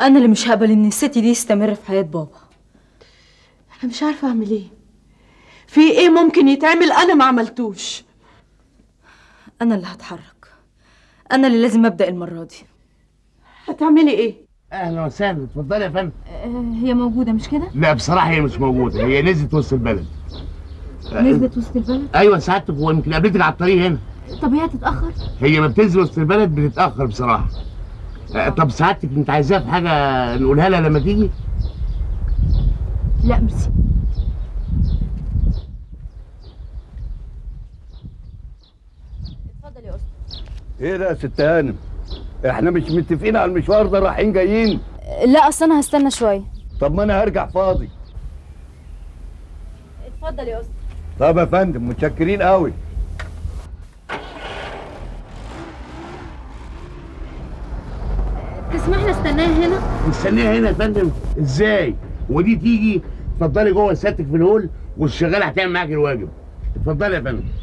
انا اللي مش هقبل ان الست دي تستمر في حياه بابا. انا مش عارفه اعمل ايه. في ايه ممكن يتعمل انا ما عملتوش؟ انا اللي هتحرك، انا اللي لازم ابدا المره دي. هتعملي ايه؟ اهلا وسهلا، اتفضلي يا فندم. هي موجوده مش كده؟ لا بصراحه هي مش موجوده، هي نزلت وسط البلد. نزلت وسط البلد؟ ايوه سعادتك، هو يمكن قابلتك على الطريق هنا. طب هي هتتاخر؟ هي ما بتنزل وسط البلد بتتاخر بصراحه. طب سعادتك انت عايزاها في حاجه نقولها لها لما تيجي؟ لا ميرسي. اتفضل يا استاذ. ايه ده يا ست هانم؟ احنا مش متفقين على المشوار ده رايحين جايين؟ لا اصل انا هستنى شويه. طب ما انا هرجع فاضي. اتفضل يا استاذ. طب يا فندم متشكرين قوي. تسمح لي استناها هنا؟ نستنيها هنا يا فندم؟ ازاي؟ ودي تيجي؟ اتفضلي جوه سيادتك في الهول والشغاله هتعمل معاك الواجب. اتفضلي يا فندم.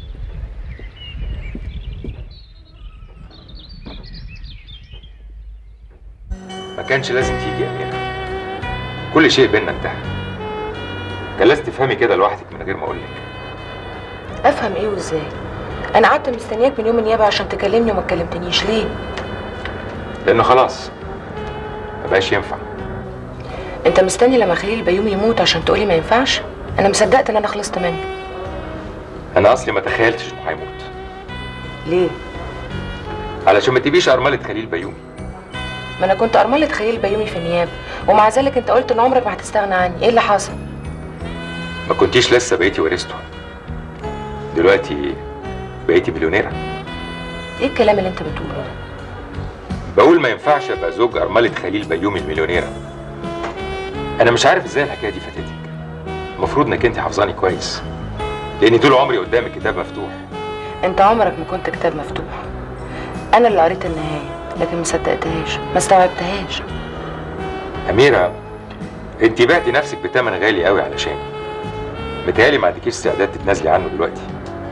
ما كانش لازم تيجي يا أميرة، كل شيء بينا انتهى. كان لازم تفهمي كده لوحدك من غير ما أقولك. افهم ايه وازاي؟ انا قعدت مستنياك من يوم النيابه عشان تكلمني وما اتكلمتنيش ليه؟ لأنه خلاص مبقاش ينفع. انت مستني لما خليل البيومي يموت عشان تقولي ما ينفعش؟ انا مصدقت ان انا خلصت منه. أنا أصلي ما تخيلتش إنه هيموت. ليه؟ علشان ما تبقيش أرملة خليل بيومي. ما انا كنت ارمله خليل البيومي في النيابه، ومع ذلك انت قلت ان عمرك ما هتستغنى عني. ايه اللي حصل؟ ما كنتيش لسه بقيتي ورثته، دلوقتي بقيتي مليونيرة. ايه الكلام اللي انت بتقوله ده؟ بقول ما ينفعش ابقى زوج أرملة خليل بيومي المليونيرة. أنا مش عارف ازاي الحكاية دي فاتتك. المفروض انك انت حافظاني كويس، لأني طول عمري قدام الكتاب مفتوح. انت عمرك ما كنت كتاب مفتوح. انا اللي قريت النهايه لكن ما صدقتهاش، ما استوعبتهاش. أميرة، انت بعتي نفسك بتمن غالي قوي علشاني. متهيألي ما عندكيش استعداد تتنازلي عنه دلوقتي.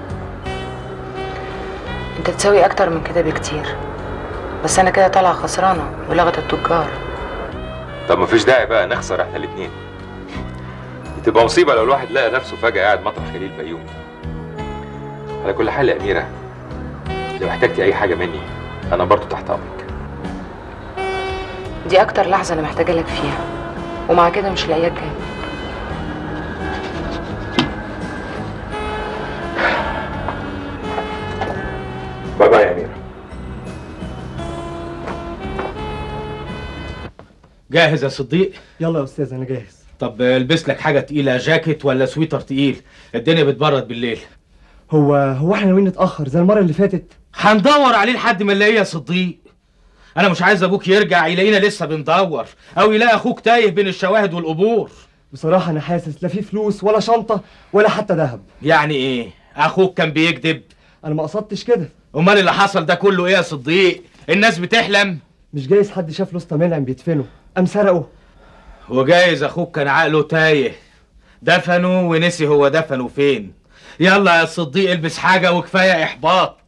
انت تساوي اكتر من كده بكتير، بس انا كده طالعه خسرانه ولغت التجار. طب مفيش داعي بقى نخسر احنا الاتنين. دي تبقى مصيبة لو الواحد لقى نفسه فجأة قاعد مطرح خليل بيومي. على كل حال يا أميرة، لو احتجتي أي حاجة مني أنا برضو تحت أمرك. دي اكتر لحظه انا محتاجه لك فيها، ومع كده مش لاقياك جاي. باي باي يا أميرة. جاهز يا صديق؟ يلا يا استاذ انا جاهز. طب البس لك حاجه تقيله، جاكيت ولا سويتر تقيل، الدنيا بتبرد بالليل. هو احنا ناويين نتاخر زي المره اللي فاتت؟ هندور عليه لحد ما نلاقيه يا صديق. انا مش عايز ابوك يرجع يلاقينا لسه بندور، او يلاقي اخوك تايه بين الشواهد والقبور. بصراحه انا حاسس لا في فلوس ولا شنطه ولا حتى ذهب. يعني ايه؟ اخوك كان بيكذب؟ انا ما قصدتش كده. امال اللي حصل ده كله ايه يا صديق؟ الناس بتحلم؟ مش جايز حد شاف لسطى منعم بيدفنه قام سرقه؟ وجايز اخوك كان عقله تايه دفنه ونسي هو دفنه فين. يلا يا صديق البس حاجه وكفايه احباط.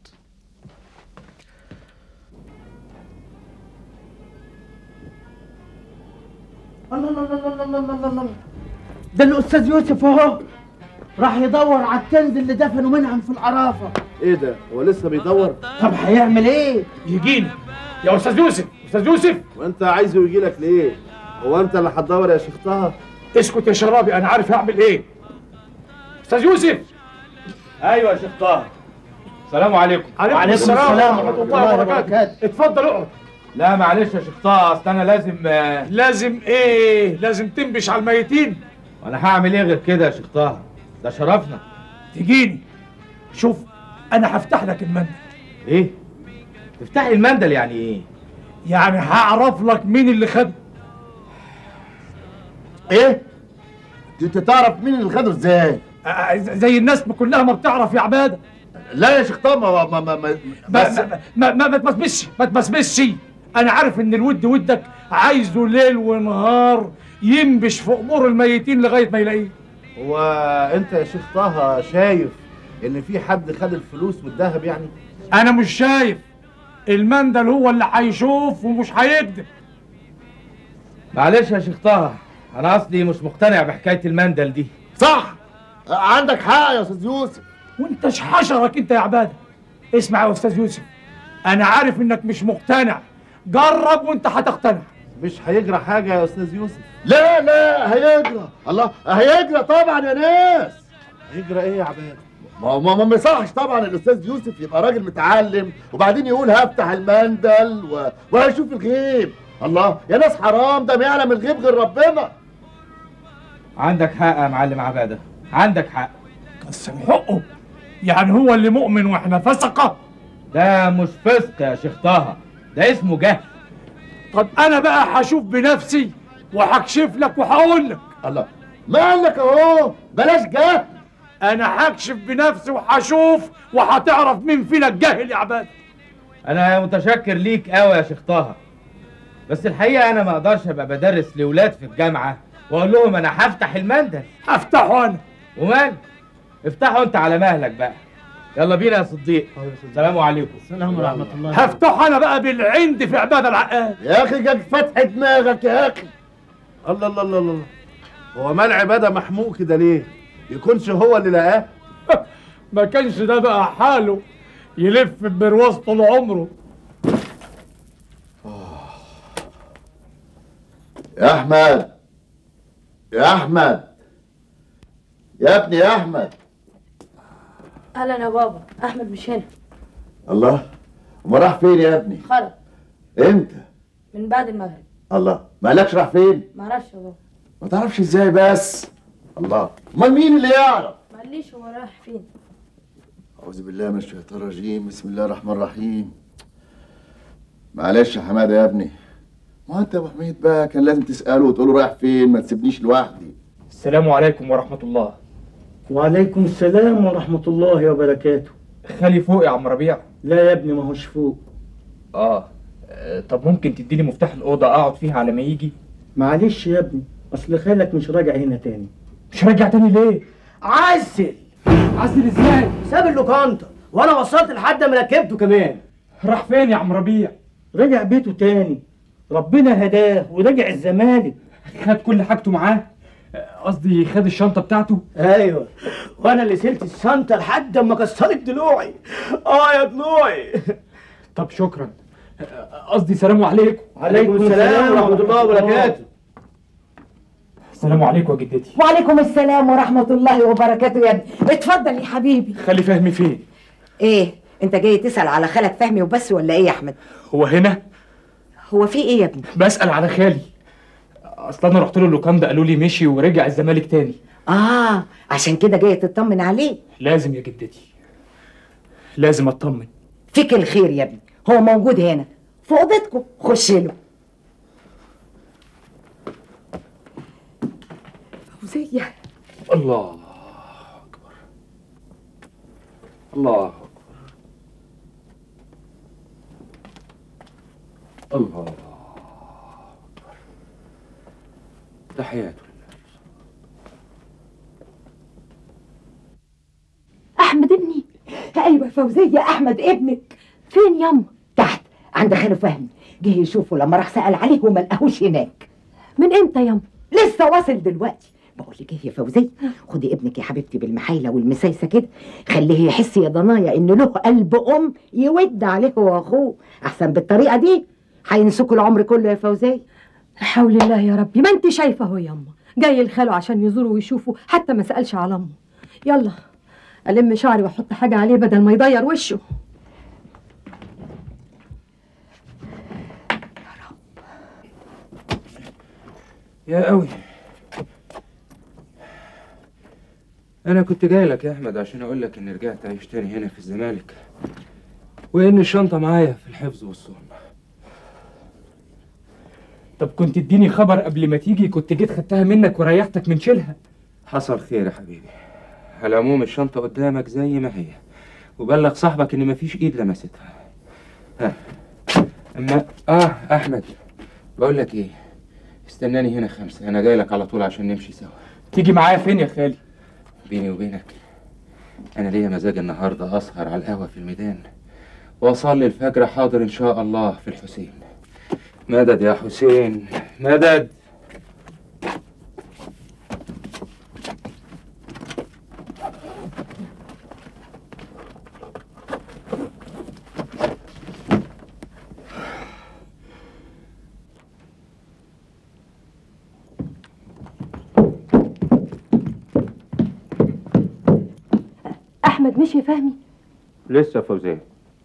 الله الله الله الله الله الله، ده الاستاذ يوسف اهو راح يدور على الكنز اللي دفنوا منعم في العرافه. ايه ده؟ هو لسه بيدور؟ طب هيعمل ايه؟ يجيني يا استاذ يوسف. استاذ يوسف، وانت عايزه يجي لك ليه؟ هو انت اللي هتدور يا شيخ طه؟ اسكت يا شرابي، انا عارف هعمل ايه. استاذ يوسف. ايوه يا شيخ طه. السلام عليكم. عليكم السلام ورحمه الله وبركاته. اتفضل اقعد. لا معلش يا شيخ طه، اصل انا لازم ايه؟ لازم تنبش على الميتين. وانا هعمل ايه غير كده يا شيخ طه؟ ده شرفنا. تجيني شوف، انا هفتح لك المندل. ايه؟ تفتح لي المندل يعني ايه؟ يعني هعرف لك مين اللي خده. ايه؟ انت تعرف مين اللي خده ازاي؟ زي الناس كلها ما بتعرف يا عباده. لا يا شيخ طه ما تمسمسش. انا عارف ان الود ودك عايزه ليل ونهار ينبش في امور الميتين لغايه ما يلاقيه. هو انت يا شيخ طه شايف ان في حد خد الفلوس والذهب يعني؟ انا مش شايف، المندل هو اللي هيشوف ومش هيكذب. معلش يا شيخ طه، انا اصلي مش مقتنع بحكايه المندل دي. صح، عندك حق يا استاذ يوسف. وانت حشرك انت يا عباده. اسمع يا استاذ يوسف، انا عارف انك مش مقتنع، جرب وانت هتقتنع. مش هيجرى حاجه يا استاذ يوسف. لا لا هيجرى، الله هيجرى طبعا يا ناس. هيجرى ايه يا عباد؟ ما يصحش طبعا الاستاذ يوسف يبقى راجل متعلم وبعدين يقول هفتح المندل وهشوف الغيب. الله يا ناس حرام، ده ما يعلم الغيب غير ربنا. عندك حق يا معلم عباده، عندك حق. بس حقه يعني هو اللي مؤمن واحنا فسقه؟ ده مش فسق يا شيخ طه، ده اسمه جهل. طب انا بقى هشوف بنفسي وهكشف لك وهقول لك. الله ما قال لك اهو بلاش جهل. انا هكشف بنفسي وهشوف وهتعرف مين فينا الجاهل يا عباد. انا متشكر ليك قوي يا شيخ طه، بس الحقيقه انا ما اقدرش ابقى بدرس لاولاد في الجامعه واقول لهم انا هفتح المندل. هفتحه انا. ومال؟ افتحه انت على مهلك بقى. يلا بينا يا صديق. السلام عليكم. السلام ورحمه الله. هفتحه انا بقى بالعند في عباده العقاد. يا اخي جاك فتح دماغك يا اخي. الله الله الله الله، هو مال عباده محموق كده ليه؟ يكونش هو اللي لقاه؟ ما كانش ده بقى حاله يلف ببرواز طول عمره. يا احمد، يا احمد، يا ابني يا احمد. اهلا يا بابا. احمد مش هنا. الله، وما راح فين يا ابني؟ خرج. امتى؟ من بعد المغرب. الله، ما قالكش راح فين؟ ما اعرفش يا بابا. ما تعرفش ازاي بس؟ الله، امال مين اللي يعرف؟ ما قاليش هو رايح فين. اعوذ بالله من الشيطان الرجيم، بسم الله الرحمن الرحيم. معلش يا حماده يا ابني، ما انت يا ابو حميد بقى كان لازم تساله وتقول له رايح فين، ما تسيبنيش لوحدي. السلام عليكم ورحمه الله. وعليكم السلام ورحمه الله وبركاته. خالي فوق يا عم ربيع؟ لا يا ابني ما هوش فوق. طب ممكن تديني مفتاح الاوضه اقعد فيها على ما يجي؟ معلش يا ابني، اصل خالك مش راجع هنا تاني. مش راجع تاني ليه؟ عزل. عزل ازاي؟ ساب اللوكاندا وانا وصلت لحد ما ركبته كمان. راح فين يا عم ربيع؟ رجع بيته تاني، ربنا هداه ورجع الزمالك. خد كل حاجته معاه؟ قصدي خد الشنطه بتاعته؟ ايوه، وانا اللي شلت الشنطه لحد ما كسرت ضلوعي. يا ضلوعي. طب شكرا. قصدي سلام عليكم. عليكم السلام ورحمه الله وبركاته. السلام عليكم يا جدتي. وعليكم السلام ورحمة الله وبركاته يا ابني. اتفضل يا حبيبي. خالي فهمي فين؟ ايه؟ انت جاي تسأل على خالك فهمي وبس ولا ايه يا احمد؟ هو هنا؟ هو في ايه يا ابني؟ بسأل على خالي. اصل انا رحت له اللوكاندا قالوا لي مشي ورجع الزمالك تاني. عشان كده جاي تطمن عليه. لازم يا جدتي، لازم اطمن. فيك الخير يا ابني، هو موجود هنا في اوضتكم، خش له. فوزية. الله اكبر، الله اكبر، الله اكبر. تحياته احمد ابني. ايوه فوزية، احمد ابنك. فين ياما؟ تحت عند خاله فهمي، جه يشوفه لما راح سأل عليه وما لقاهوش هناك. من امتى ياما؟ لسه واصل دلوقتي. بقول لك ايه يا فوزية، خدي ابنك يا حبيبتي بالمحايله والمسايسه كده، خليه يحس يا ضنايا ان له قلب ام يود عليه هو واخوه، احسن بالطريقه دي هينسوكوا العمر كله يا فوزية. لا حول الله يا ربي، ما انت شايفه اهو ياما جاي لخاله عشان يزوره ويشوفه، حتى ما سالش على امه. يلا الم شعري واحط حاجه عليه بدل ما يضير وشه. يا قوي، انا كنت جاي لك يا احمد عشان اقول لك اني رجعت اعيش تاني هنا في الزمالك، وان الشنطه معايا في الحفظ والصون. طب كنت اديني خبر قبل ما تيجي، كنت جيت خدتها منك وريحتك من شيلها. حصل خير يا حبيبي. على العموم الشنطه قدامك زي ما هي، وبلغ صاحبك ان مفيش ايد لمستها. اما احمد، بقول لك ايه، استناني هنا 5، انا جاي لك على طول عشان نمشي سوا. تيجي معايا فين يا خالي؟ بيني وبينك انا ليا مزاج النهارده اسهر على القهوه في الميدان واصلي الفجر حاضر ان شاء الله في الحسين. مدد يا حسين، مدد. احمد مشي فهمي؟ لسه يا فوزيه.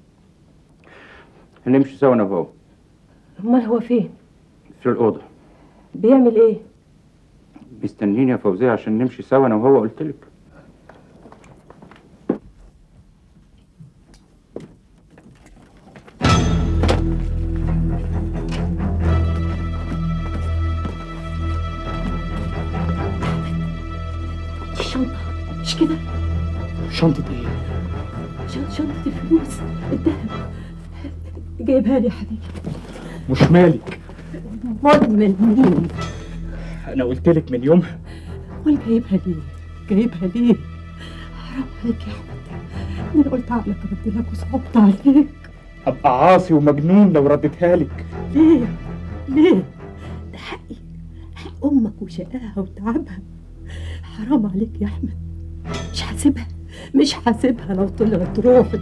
هنمشي سوا انا وهو. امال هو فين؟ في الاوضه. بيعمل ايه؟ بيستنيني يا فوزيه عشان نمشي سوا انا وهو، قلت لك. الشنطة مش كده؟ شنطة ايه؟ شنطة الفلوس، الذهب. جايبها لي يا حبيبي. مش مالك. مدمن مين؟ انا قلت لك من يومها. امال جايبها ليه؟ جايبها ليه؟ حرام عليك يا احمد، انا قلت عقلك ارد لك وصعبت عليك. ابقى عاصي ومجنون لو رديتها لك. ليه؟ ليه؟ ده حقي، حق امك وشقاها وتعبها. حرام عليك يا احمد، مش هسيبها، مش هسيبها لو طلعت روحي.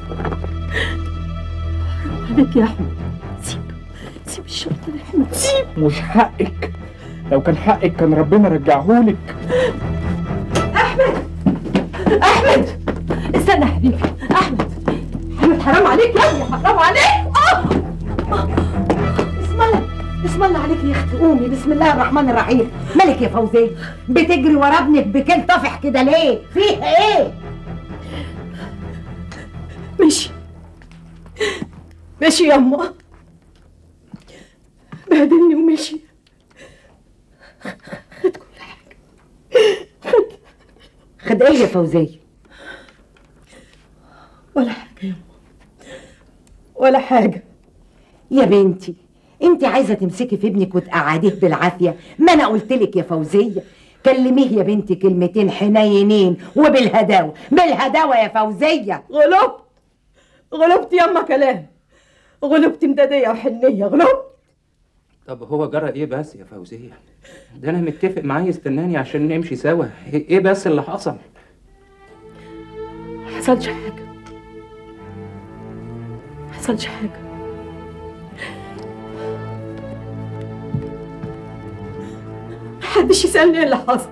حرام عليك يا احمد، سيب الشرطة يا احمد، سيب. مش حقك، لو كان حقك كان ربنا رجعهولك. احمد استنى يا حبيبي. احمد حرام عليك يا ابني، حرام عليك. بسم الله عليك يا اختي، قومي. بسم الله الرحمن الرحيم. مالك يا فوزيه؟ بتجري ورا ابنك بكل طفح كده ليه؟ فيها ايه؟ ماشي ياما، بهدلني ومشي. خد كل حاجة. خد ايه يا فوزيه؟ ولا حاجة ياما، ولا حاجة. يا بنتي انت عايزه تمسكي في ابنك وتقعديه بالعافيه؟ ما انا قلت لك يا فوزيه كلميه يا بنتي كلمتين حنينين وبالهداوه، بالهداوه يا فوزيه. غلبت ياما كلام، غلبت مداديه وحنيه، غلبت. طب هو جرى ايه بس يا فوزيه؟ ده انا متفق معاه يستناني عشان نمشي سوا. ايه بس اللي حصل؟ حصلش حاجه، حصلش حاجه. محدش يسألني ايه اللي حصل،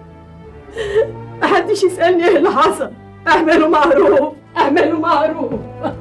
محدش يسألني ايه اللي حصل. اعملوا معروف، اعملوا معروف.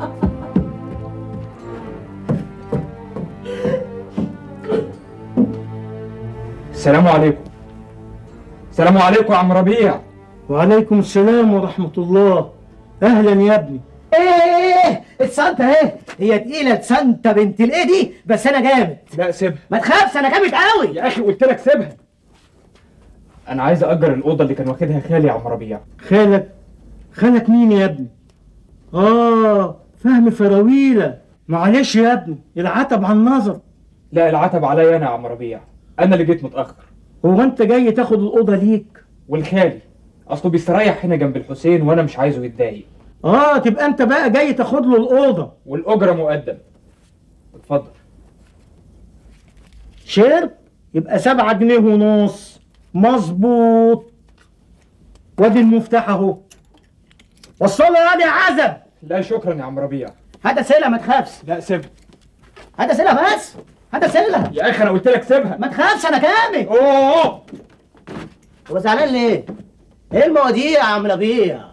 السلام عليكم. السلام عليكم يا عم ربيع. وعليكم السلام ورحمة الله. أهلا يا ابني. ايه السانتا اهي، هي تقيلة سانتا بنت الايه دي، بس أنا جامد. لا سيبها. ما تخافش أنا جامد قوي. يا أخي قلت لك سيبها. أنا عايز أجر الأوضة اللي كان واخدها خالي يا عم ربيع. خالك مين يا ابني؟ فهمي فراويلة. معلش يا ابني، العتب عن النظر. لا العتب عليا أنا يا عم ربيع، أنا اللي جيت متأخر. هو أنت جاي تاخد الأوضة ليك؟ والخالي أصله بيستريح هنا جنب الحسين وأنا مش عايزه يتضايق. تبقى أنت بقى جاي تاخد له الأوضة. والأجرة مقدم. اتفضل. شرب؟ يبقى 7 جنيه ونص. مظبوط. وادي المفتاح اهو. وصله يا عزب. لا شكرا يا عم ربيع. هذا سيلة ما تخافش. لا سيبها. هذا سيلة بس، هذا سيلة. يا اخي انا قلت لك سيبها. ما تخافش انا جامد. اوه هو زعلان ليه؟ ايه المواضيع يا عم ربيع؟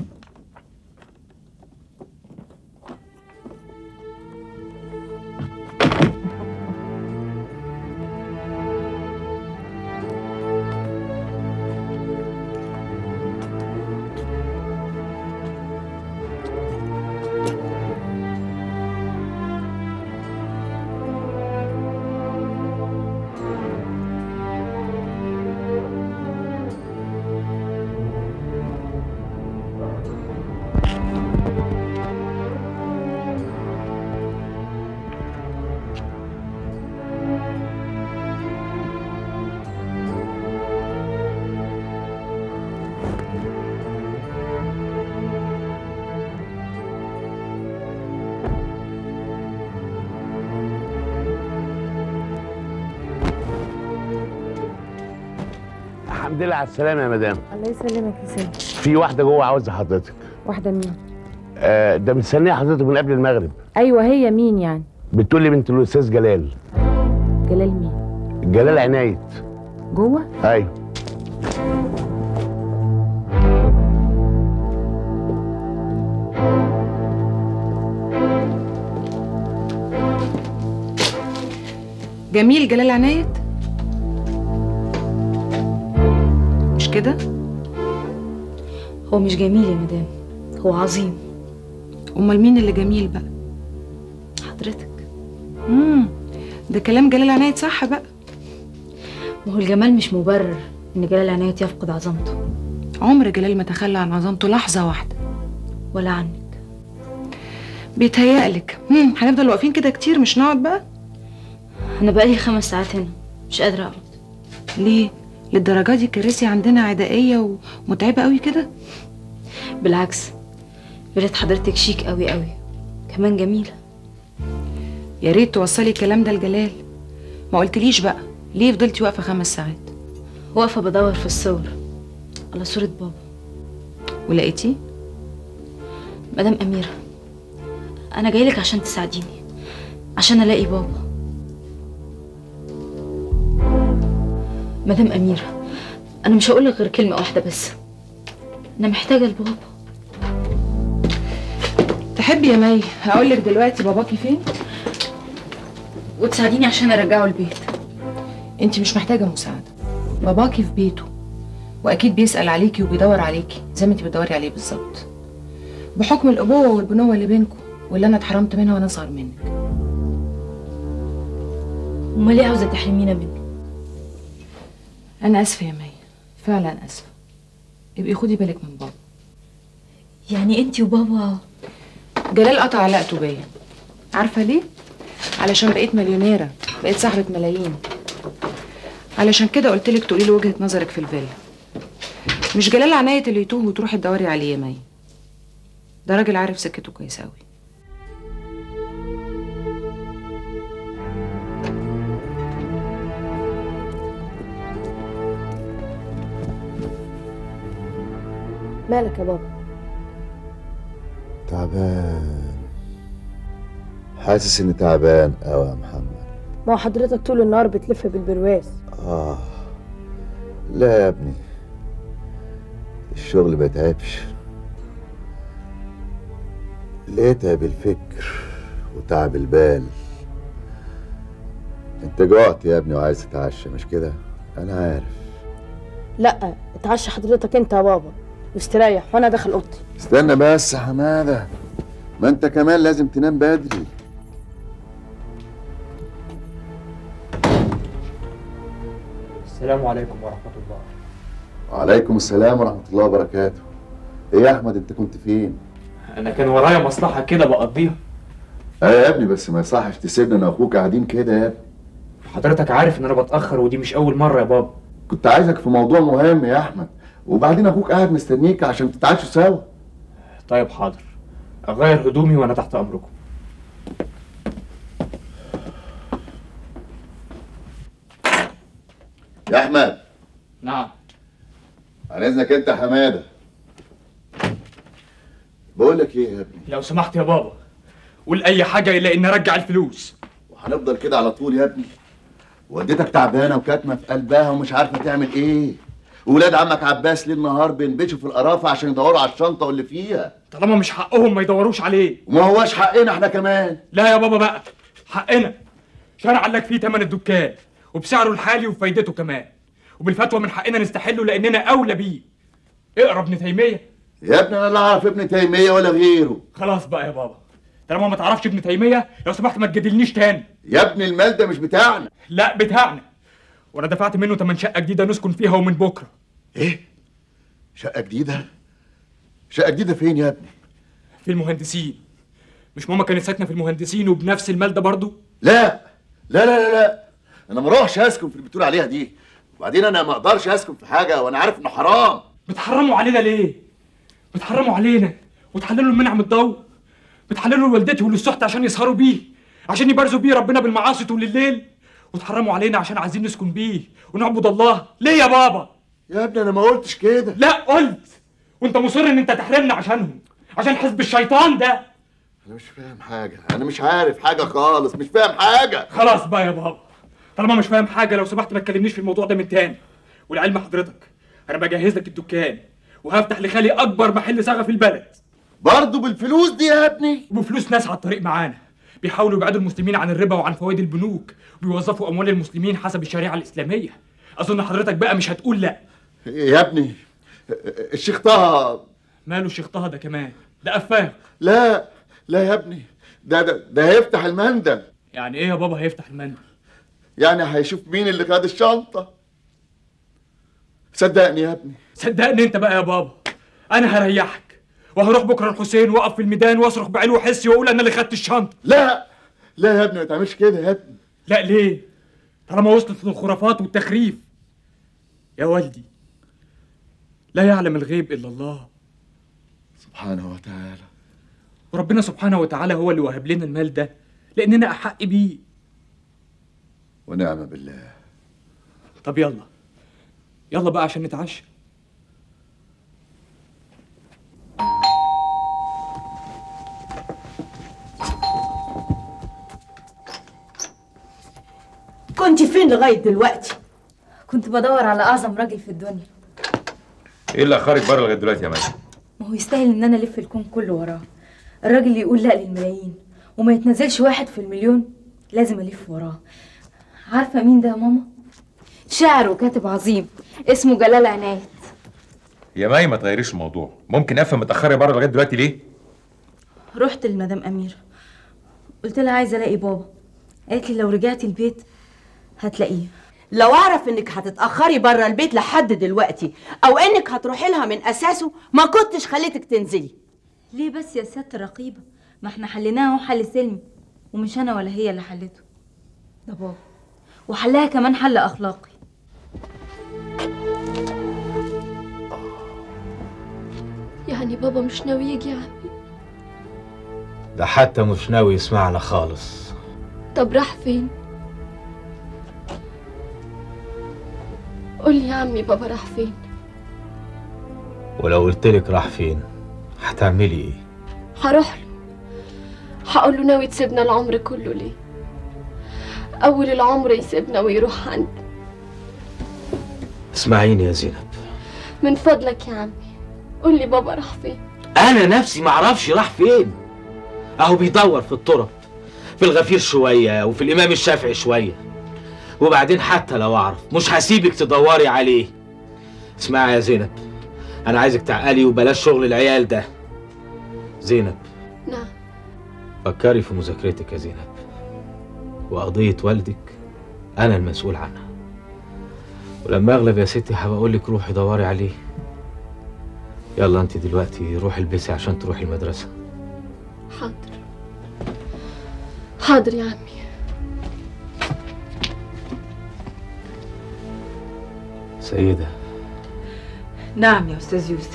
الحمد لله على السلامة يا مدام. الله يسلمك يا سيدي. في واحدة جوه عاوزة حضرتك. واحدة مين؟ ده مستنية حضرتك من قبل المغرب. أيوة هي مين يعني؟ بتقول لي بنت الأستاذ جلال. جلال مين؟ جلال عناية. جوه؟ أيوه. جميل جلال عناية؟ مش كده؟ هو مش جميل يا مدام، هو عظيم. امال مين اللي جميل بقى؟ حضرتك. ده كلام جلال عناية صح بقى. ما هو الجمال مش مبرر ان جلال عناية يفقد عظمته. عمر جلال ما تخلى عن عظمته لحظة واحدة. ولا عنك. بيتهيألك. هنفضل واقفين كده كتير، مش نقعد بقى؟ انا بقالي 5 ساعات هنا، مش قادرة اقعد. ليه؟ للدرجة دي الكراسي عندنا عدائية ومتعبة قوي كده؟ بالعكس، بلاد حضرتك شيك قوي قوي، كمان جميلة. يا ريت توصلي الكلام ده لجلال. ما قلتليش بقى ليه فضلتي واقفة 5 ساعات؟ واقفة بدور في الصور على صورة بابا. ولقيتيه؟ مدام أميرة، أنا جايلك عشان تساعديني، عشان ألاقي بابا. مدام أميرة، أنا مش هقولك غير كلمة واحدة بس، أنا محتاجة لبابا. تحبي يا مي هقولك دلوقتي باباكي فين؟ وتساعديني عشان أرجعه البيت. انت مش محتاجة مساعدة، باباكي في بيته، وأكيد بيسأل عليكي وبيدور عليكي زي ما انت بتدوري عليه بالظبط، بحكم الأبوة والبنوة اللي بينكم واللي أنا اتحرمت منها وأنا أصغر منك. أمال ليه عاوزة تحرمينا منه؟ أنا آسفة يا مي، فعلا آسفة. ابقي خدي بالك من بابا. يعني انتي وبابا؟ جلال قطع علاقته بيا. عارفة ليه؟ علشان بقيت مليونيرة، بقيت صاحبة ملايين. علشان كده قلتلك تقولي له وجهة نظرك في الفيلا. مش جلال عناية اللي يتوه وتروحي تدوري عليه يا مي، ده راجل عارف سكته كويس أوي. مالك يا بابا؟ تعبان، حاسس اني تعبان قوي يا محمد. ما هو حضرتك طول النهار بتلف بالبرواز. لا يا ابني، الشغل ما يتعبش، اللي يتعب الفكر وتعب البال. انت جوعت يا ابني وعايز تتعشى مش كده؟ انا عارف. لا، اتعشى حضرتك انت يا بابا واستريح وانا داخل اوضتي. استنى بس يا حماده، ما انت كمان لازم تنام بدري. السلام عليكم ورحمة الله. وعليكم السلام ورحمة الله وبركاته. ايه يا احمد انت كنت فين؟ أنا كان ورايا مصلحة كده بقضيها. يا ابني بس ما يصحش تسيبنا انا واخوك قاعدين كده يا ابني. حضرتك عارف إن أنا بتأخر ودي مش أول مرة يا بابا. كنت عايزك في موضوع مهم يا احمد، وبعدين اخوك قاعد مستنيك عشان تتعشوا سوا. طيب حاضر، أغير هدومي وأنا تحت أمركم. يا احمد. نعم. عن اذنك انت يا حماده. بقول لك ايه يا ابني؟ لو سمحت يا بابا قول أي حاجة إلا إني أرجع الفلوس. وهنفضل كده على طول يا ابني؟ والدتك تعبانه وكاتمه في قلبها ومش عارفه تعمل ايه. ولاد عمك عباس ليل نهار بينبشوا في القرافه عشان يدوروا على الشنطه واللي فيها. طالما مش حقهم ما يدوروش عليه. وما هواش حقنا احنا كمان. لا يا بابا بقى، حقنا. شرع لك فيه تمن الدكان وبسعره الحالي وفايدته كمان، وبالفتوى من حقنا نستحله لاننا اولى بيه. اقرا ابن تيميه. يا ابني انا لا اعرف ابن تيميه ولا غيره. خلاص بقى يا بابا، طالما ما تعرفش ابن تيميه لو سمحت ما تجادلنيش تاني. يا ابني المال ده مش بتاعنا. لا بتاعنا، وانا دفعت منه تمن شقه جديده نسكن فيها ومن بكره. ايه؟ شقه جديده؟ شقه جديده فين يا ابني؟ في المهندسين. مش ماما كانت ساكنه في المهندسين وبنفس المال ده برضه؟ لا لا لا لا لا، انا ما اروحش اسكن في اللي بتقول عليها دي. وبعدين انا ما اقدرش اسكن في حاجه وانا عارف انه حرام. بتحرموا علينا ليه؟ بتحرموا علينا وتحللوا المنع من الضوء. بتحللوا لوالدتي وللسحت عشان يسهروا بيه، عشان يبارزوا بيه ربنا بالمعاصي طول الليل، وتحرموا علينا عشان عايزين نسكن بيه ونعبد الله. ليه يا بابا؟ يا ابني انا ما قلتش كده. لا قلت، وانت مصر ان انت تحرمنا عشانهم، عشان حزب الشيطان ده. انا مش فاهم حاجه، انا مش عارف حاجه خالص، مش فاهم حاجه. خلاص بقى يا بابا، طالما مش فاهم حاجه لو سمحت ما تكلمنيش في الموضوع ده من تاني. ولعلم حضرتك انا بجهز لك الدكان وهفتح لخالي اكبر محل صاغه في البلد. برضه بالفلوس دي يا ابني؟ وبفلوس ناس على الطريق معانا، بيحاولوا يبعدوا المسلمين عن الربا وعن فوائد البنوك، وبيوظفوا اموال المسلمين حسب الشريعه الاسلاميه. اظن حضرتك بقى مش هتقول لا. يا ابني الشيخ طه. ماله الشيخ طه ده كمان؟ ده قفاه. لا لا يا ابني، ده هيفتح المندل. يعني ايه يا بابا هيفتح المندل؟ يعني هيشوف مين اللي خد الشنطه. صدقني يا ابني. صدقني انت بقى يا بابا، انا هريحك وهروح بكره الحسين واقف في الميدان واصرخ بعلو حسي واقول انا اللي خدت الشنطه. لا لا يا ابني ما تعملش كده يا ابني. لا ليه؟ طالما وصلت للخرافات والتخريف. يا والدي لا يعلم الغيب الا الله سبحانه وتعالى، وربنا سبحانه وتعالى هو اللي وهب لنا المال ده لاننا احق بيه. ونعم بالله. طب يلا بقى عشان نتعشى. كنت فين لغايه دلوقتي؟ كنت بدور على اعظم راجل في الدنيا. ايه اللي اخرك بره لغايه دلوقتي يا مي؟ ما هو يستاهل ان انا الف الكون كله وراه. الراجل اللي يقول لا للملايين وما يتنزلش واحد في المليون لازم الف وراه. عارفه مين ده يا ماما؟ شاعر وكاتب عظيم اسمه جلال عناية. يا مي ما تغيريش الموضوع. ممكن افهم متاخره بره لغايه دلوقتي ليه؟ رحت لمدام اميره قلت لها عايزه الاقي بابا. قالت لي لو رجعتي البيت هتلاقيه. لو اعرف انك هتتاخري بره البيت لحد دلوقتي او انك هتروحي لها من اساسه ما كنتش خليتك تنزلي. ليه بس يا سياده الرقيبه؟ ما احنا حليناها حل سلمي، ومش انا ولا هي اللي حلته، ده بابا، وحلها كمان حل اخلاقي. يعني بابا مش ناوي يجي يا عمي؟ ده حتى مش ناوي يسمعنا خالص. طب راح فين؟ قولي يا عمي بابا راح فين؟ ولو قلتلك راح فين هتعملي ايه؟ هروح له هقول له ناوي تسيبنا العمر كله ليه؟ اول العمر يسيبنا ويروح عندي. اسمعيني يا زينب، من فضلك يا عمي قولي بابا راح فين؟ انا نفسي معرفش راح فين. اهو بيدور في الطرق، في الغفير شويه وفي الامام الشافعي شويه، وبعدين حتى لو اعرف مش هسيبك تدوري عليه. اسمعي يا زينب، انا عايزك تعقلي وبلاش شغل العيال ده. زينب. نعم. فكري في مذاكرتك يا زينب، وقضيه والدك انا المسؤول عنها، ولما اغلب يا ستي هبقى اقول لك روحي دوري عليه. يلا انت دلوقتي روحي البسي عشان تروحي المدرسه. حاضر حاضر يا عمي. سيدة. نعم يا أستاذ يوسف.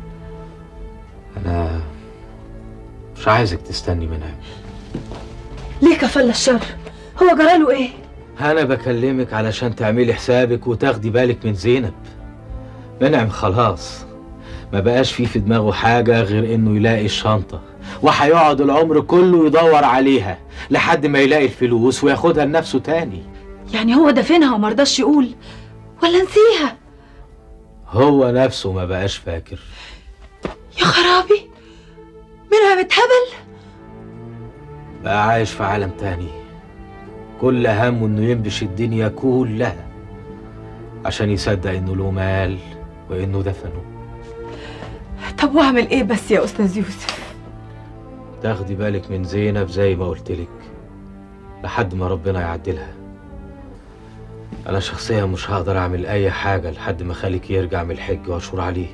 أنا مش عايزك تستني منعم. ليه كفل الشر؟ هو جراله إيه؟ أنا بكلمك علشان تعملي حسابك وتاخدي بالك من زينب. منعم خلاص ما بقاش فيه في دماغه حاجة غير إنه يلاقي الشنطة، وهيقعد العمر كله يدور عليها لحد ما يلاقي الفلوس وياخدها لنفسه تاني. يعني هو دفنها ومرضاش يقول ولا نسيها؟ هو نفسه ما بقاش فاكر. يا خرابي، منعم اتهبل؟ بقى عايش في عالم تاني، كل همه انه ينبش الدنيا كلها عشان يصدق انه له مال وانه دفنه. طب واعمل ايه بس يا استاذ يوسف؟ تاخدي بالك من زينب زي ما قلتلك لحد ما ربنا يعدلها. انا شخصيا مش هقدر اعمل اي حاجه لحد ما خالك يرجع من الحج واشور عليه.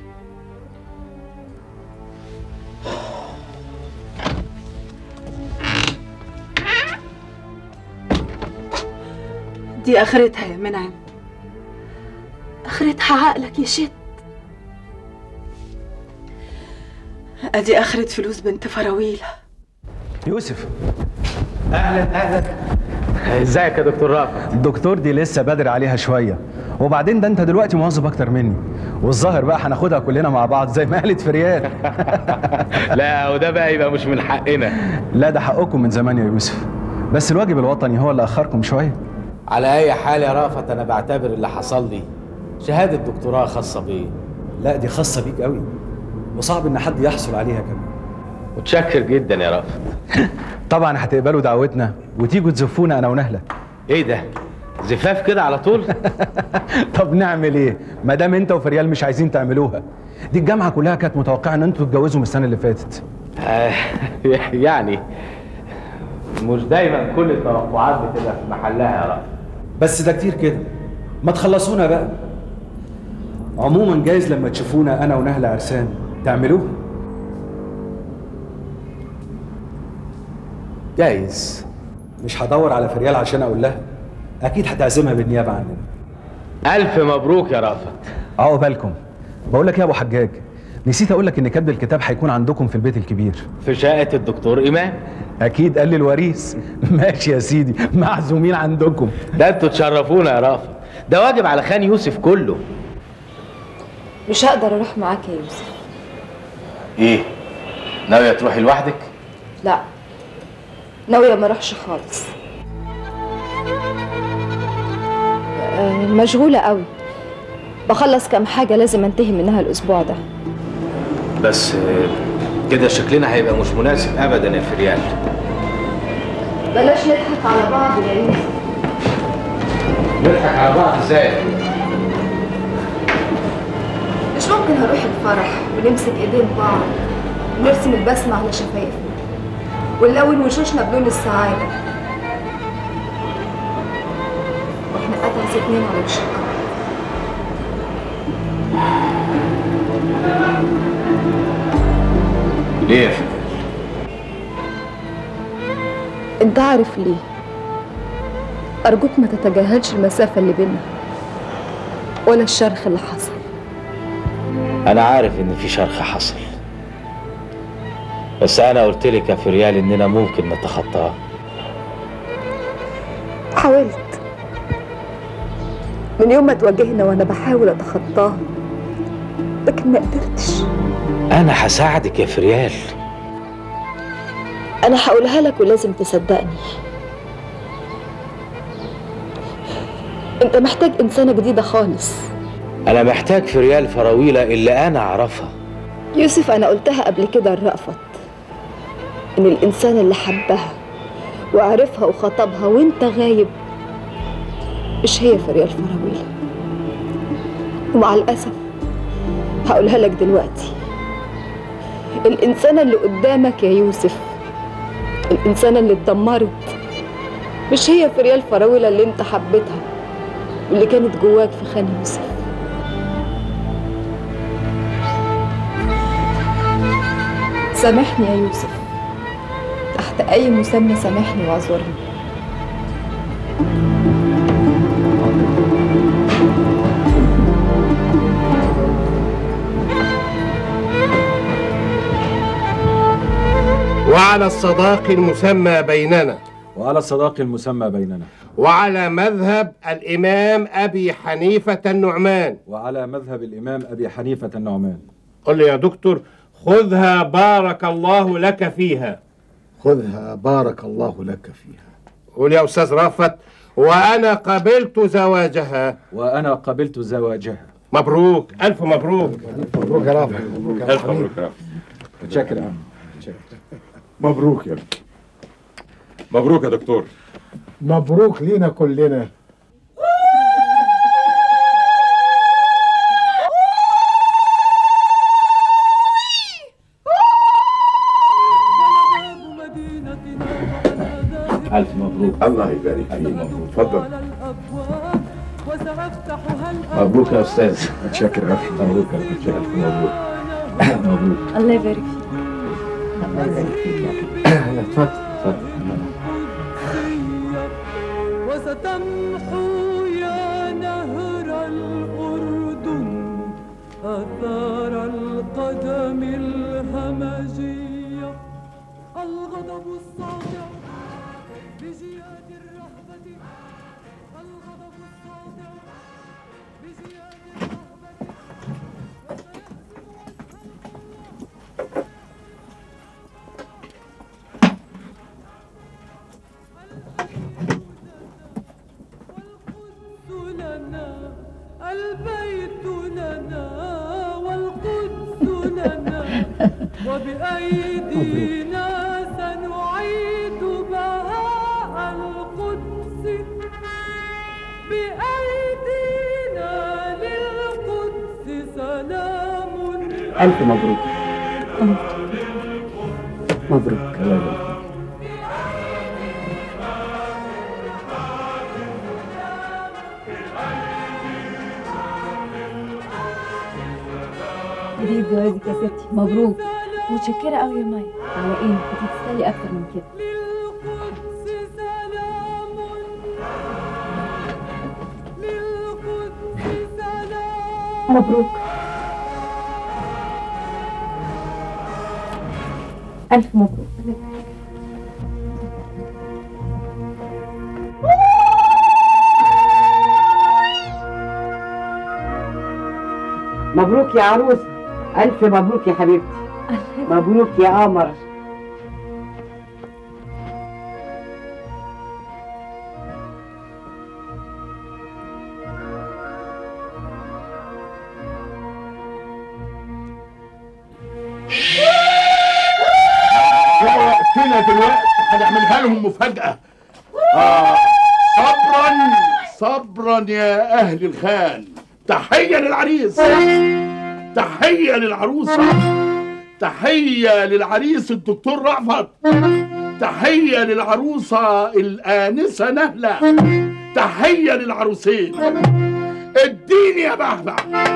دي اخرتها يا منعم، اخرتها عقلك يشد. ادي اخرة فلوس بنت فراويل. يوسف. اهلا. ازيك يا دكتور رافع؟ الدكتور دي لسه بدري عليها شويه، وبعدين ده انت دلوقتي موظف اكتر مني، والظاهر بقى هناخدها كلنا مع بعض زي ما قالت فريال. لا وده بقى يبقى مش من حقنا. لا ده حقكم من زمان يا يوسف، بس الواجب الوطني هو اللي اخركم شويه. على اي حال يا رافت انا بعتبر اللي حصل لي شهاده دكتوراه خاصه بيا. لا دي خاصه بيك قوي، وصعب ان حد يحصل عليها كمان. متشكر جدا يا رافت. طبعا هتقبلوا دعوتنا وتيجوا تزفونا انا ونهله. ايه ده؟ زفاف كده على طول؟ طب نعمل ايه؟ ما دام انت وفريال مش عايزين تعملوها. دي الجامعه كلها كانت متوقعه ان انتوا تتجوزوا من السنه اللي فاتت. يعني مش دايما كل التوقعات بتبقى في محلها يا رافت. بس ده كتير كده، ما تخلصونا بقى. عموما جايز لما تشوفونا انا ونهله عرسان تعملوها. جايز. مش هدور على فريال عشان اقول لها، اكيد هتعزمها بالنيابه عننا. الف مبروك يا رافت. عقبالكم. بقول لك يا ابو حجاج، نسيت اقول لك ان كتب الكتاب هيكون عندكم في البيت الكبير في شقه الدكتور امام. اكيد قال لي الوريث. ماشي يا سيدي، معزومين عندكم. ده انتوا تشرفونا يا رافت، ده واجب على خان يوسف كله. مش هقدر اروح معاك يا يوسف. ايه؟ ناويه تروحي لوحدك؟ لا، ناويه ما اروحش خالص. مشغوله قوي، بخلص كام حاجه لازم انتهي منها الاسبوع ده. بس كده شكلنا هيبقى مش مناسب ابدا يا فريال. بلاش نضحك على بعض يا يوسف. نضحك على بعض ازاي؟ مش ممكن هروح الفرح ونمسك ايدين بعض ونرسم البسمة على شفايفنا ونلون وشوشنا بلون السعادة واحنا قتل اتنين على وشنا. ليه يا فريال؟ انت عارف ليه. ارجوك ما تتجاهلش المسافة اللي بينا ولا الشرخ اللي حصل. انا عارف ان في شرخ حصل، بس انا قلت لك يا فريال اننا ممكن نتخطاه. حاولت من يوم ما تواجهنا وانا بحاول اتخطاها، لكن ما قدرتش. انا هساعدك يا فريال. انا هقولها لك ولازم تصدقني. انت محتاج انسانة جديدة خالص. انا محتاج فريال فراويلة اللي انا اعرفها. يوسف، انا قلتها قبل كده لرأفت ان الانسان اللي حبها وعرفها وخطبها وانت غايب مش هي فريال فراويلة. ومع الاسف هقولها لك دلوقتي، الانسانة اللي قدامك يا يوسف، الانسانة اللي اتدمرت مش هي فريال فراويلة اللي انت حبيتها واللي كانت جواك في خان يوسف. سامحني يا يوسف، تحت أي مسمى سامحني واعذرني. وعلى الصداق المسمى بيننا وعلى الصداق المسمى بيننا وعلى مذهب الإمام أبي حنيفة النعمان وعلى مذهب الإمام أبي حنيفة النعمان. قل لي يا دكتور، خذها بارك الله لك فيها. خذها بارك الله لك فيها. قول يا أستاذ رافت، وأنا قبلت زواجها. وأنا قبلت زواجها. مبروك، ألف مبروك. مبروك يا رافت. ألف مبروك يا رافت. متشكر يا عم. مبروك يا ابني. مبروك يا دكتور. مبروك لينا كلنا. ألف مبروك. الله يبارك فيك. مبروك. اتفضل. مبروك يا أستاذ. متشكر يا رافت. مبروك يا أستاذ. مبروك. مبروك. الله يبارك فيك. الله يبارك فيك يا اتفضل. اتفضل. وستمحو يا نهر الأردن آثار القدم الهمجية. الغضب الصادع بجياد الرهبة. الغضب الصادع بجياد الرهبة. البيت لنا والقدس لنا وبأيدي الف مبروك. مبروك. دي جوازك يا ستي، مبروك. متشكرة قوي يا ماي. على ايه؟ انت تستاهلي اكتر من كده. مبروك. ألف مبروك. مبروك يا عروسة، ألف مبروك يا حبيبتي. مبروك يا قمر. وقتنا دلوقتي هنعملها لهم مفاجأة. صبرا يا أهل الخان. تحية للعريس، تحية للعروسة، تحية للعريس الدكتور رأفت، تحية للعروسة الآنسة نهلة، تحية للعروسين. اديني يا بهبة.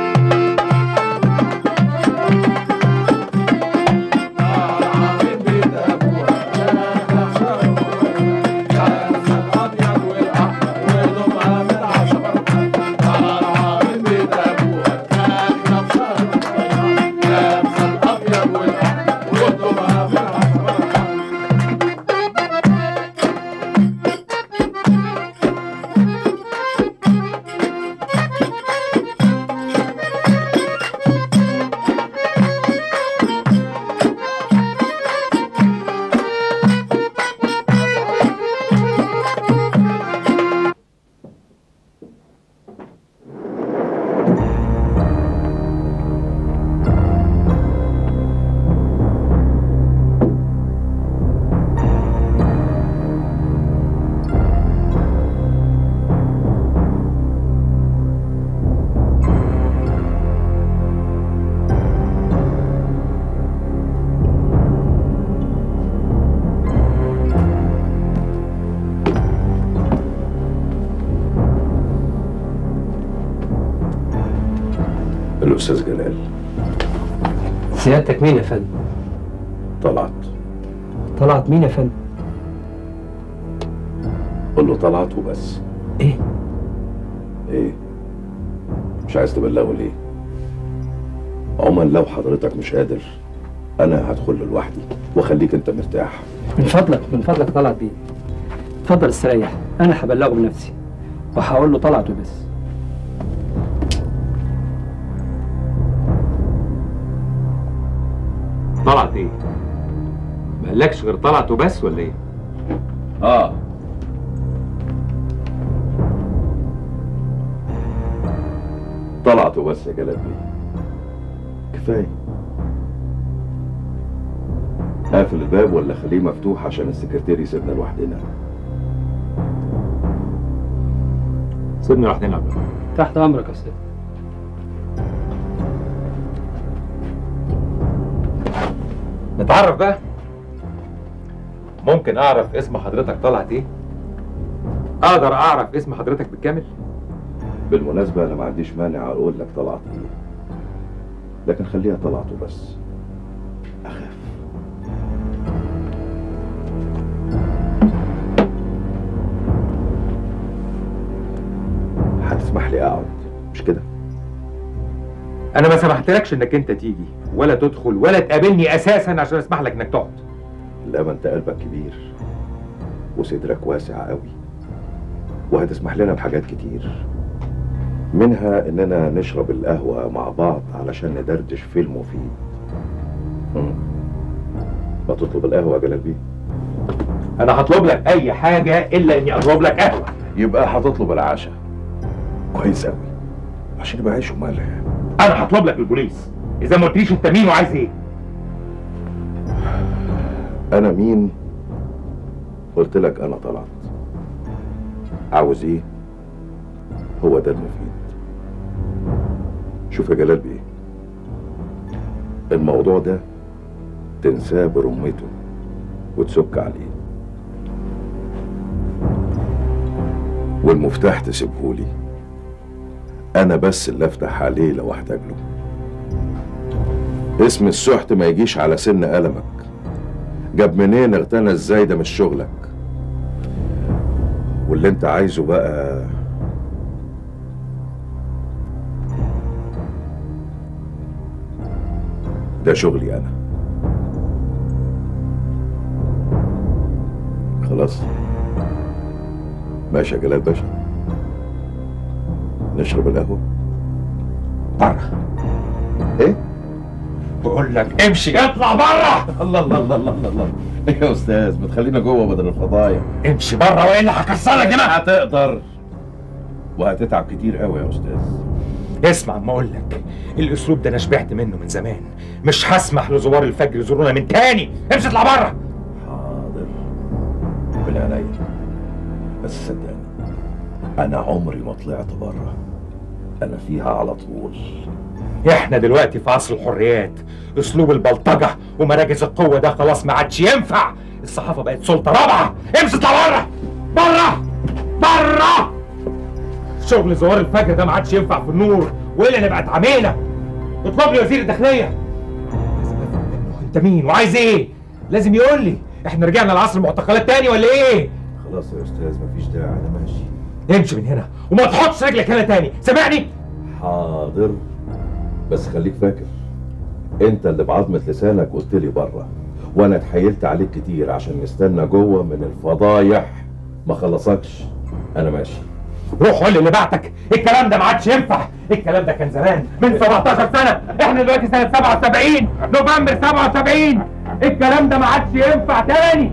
الأستاذ جلال. سيادتك مين يا فندم؟ طلعت. طلعت مين يا فندم؟ قول له طلعت وبس. ايه؟ ايه؟ مش عايز تبلغه ليه؟ عموما لو حضرتك مش قادر انا هدخل له لوحدي واخليك انت مرتاح. من فضلك طلعت بيه. اتفضل استريح، انا هبلغه بنفسي وهقول له طلعت وبس. طلعت ايه؟ ما قالكش غير طلعت وبس ولا ايه؟ طلعت وبس يا جلال بيه. كفايه. قافل الباب ولا خليه مفتوح عشان السكرتير يسيبنا لوحدنا؟ سيبنا لوحدنا. تحت امرك يا استاذ. نتعرف بقى. ممكن اعرف اسم حضرتك طلعت ايه؟ اقدر اعرف اسم حضرتك بالكامل؟ بالمناسبة انا ما عنديش مانع اقول لك طلعت ايه، لكن خليها طلعت وبس. اخاف. هتسمح لي اقعد مش كده؟ انا ما سمحتلكش انك انت تيجي ولا تدخل ولا تقابلني اساسا عشان اسمح لك انك تقعد. لا، ما انت قلبك كبير وصدرك واسع قوي وهتسمح لنا بحاجات كتير، منها اننا نشرب القهوة مع بعض علشان ندردش في المفيد. ما تطلب القهوة يا جلال بيه؟ انا هطلب لك اي حاجة الا اني اطلب لك قهوة. يبقى هتطلب العشاء. كويس قوي عشان يبقى عيش وملح. انا هطلب لك البوليس اذا ما قلتليش انت مين وعايز ايه. انا مين؟ قلت لك انا طلعت. عاوز ايه؟ هو ده المفيد. شوف يا جلال بيه، الموضوع ده تنساه برمته وتسك عليه، والمفتاح تسيبهولي انا بس اللي افتح عليه لو احتاج له. اسم السحت ما يجيش على سن قلمك. جاب منين اغتنى ازاي ده مش شغلك. واللي انت عايزه بقى ده شغلي انا. خلاص ماشي يا جلال باشا، نشرب القهوة بره. ايه؟ بقول لك امشي اطلع بره. الله الله الله الله الله يا استاذ ما تخلينا جوه بدل الفضايح. امشي بره والا هكسرك دماغك. هتقدر وهتتعب كتير قوي يا استاذ. اسمع اما اقول لك، الاسلوب ده انا شبعت منه من زمان، مش هسمح لزوار الفجر يزورونا من تاني. امشي اطلع بره. حاضر بالعناية، بس صدقني انا عمري ما طلعت بره، انا فيها على طول. احنا دلوقتي في عصر الحريات، اسلوب البلطجه ومراكز القوه ده خلاص ما عادش ينفع. الصحافه بقت سلطه رابعه. امشي اطلع بره بره بره. شغل زوار الفجر ده ما عادش ينفع في النور، والا نبقى اتعمينا. اطلب لي وزير الداخليه. لازم افهم منه انت مين وعايز ايه، لازم يقول لي. احنا رجعنا لعصر المعتقلات تاني ولا ايه؟ خلاص يا استاذ مفيش داعي، انا ماشي. امشي من هنا وما تحطش رجلك هنا تاني، سامعني؟ حاضر، بس خليك فاكر انت اللي بعظمة لسانك قلت لي بره، وانا اتحايلت عليك كتير عشان نستنى جوه من الفضايح ما خلصكش. انا ماشي. روح قول اللي بعتك الكلام ده ما عادش ينفع. الكلام ده كان زمان من 17 سنه، احنا دلوقتي سنه 77 نوفمبر 77. الكلام ده ما عادش ينفع تاني.